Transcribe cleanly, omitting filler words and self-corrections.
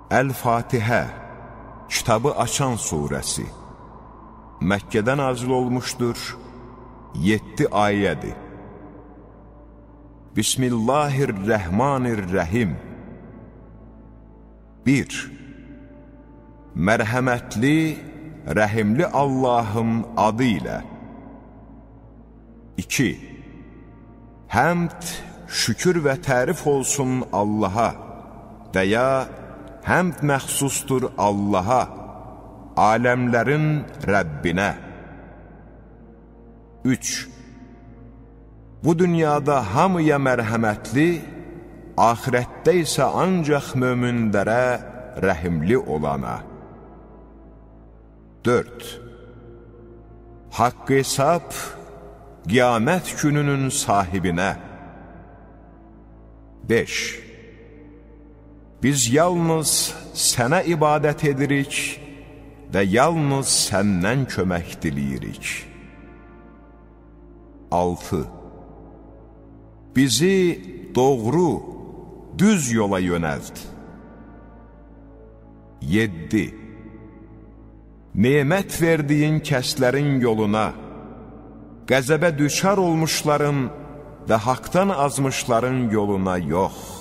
Əl-Fatihə, kitabı açan surəsi. Məkkədə nazil olmuşdur, 7 ayədir. Bismillahirrahmanirrahim. 1. Mərhəmətli, rəhimli Allahın adı ilə. 2. Həmd, şükür və tərif olsun Allaha və ya həmd məxsusdur Allaha, aləmlərin Rəbbinə. 3. Bu dünyada hamıya mərhəmətli, axirətdə isə ancaq möminlərə rəhimli olana. 4. Haqq hesab, qiyamət gününün sahibinə. 5. Biz yalnız sənə ibadət edirik və yalnız səndən kömək diləyirik. 6. Bizi doğru, düz yola yönəlt. 7. Nemət verdiyin kəslərin yoluna, qəzəbə düşər olmuşların və haqdan azmışların yoluna yox.